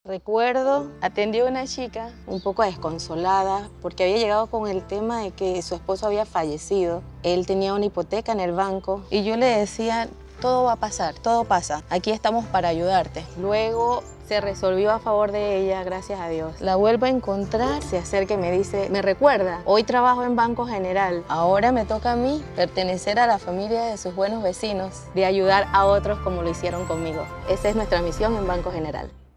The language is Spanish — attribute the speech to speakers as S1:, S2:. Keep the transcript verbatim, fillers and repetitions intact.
S1: Recuerdo, atendió a una chica un poco desconsolada porque había llegado con el tema de que su esposo había fallecido. Él tenía una hipoteca en el banco y yo le decía, todo va a pasar, todo pasa. Aquí estamos para ayudarte. Luego se resolvió a favor de ella, gracias a Dios. La vuelvo a encontrar, se acerca y me dice, me recuerda, hoy trabajo en Banco General. Ahora me toca a mí pertenecer a la familia de sus buenos vecinos, de ayudar a otros como lo hicieron conmigo. Esa es nuestra misión en Banco General.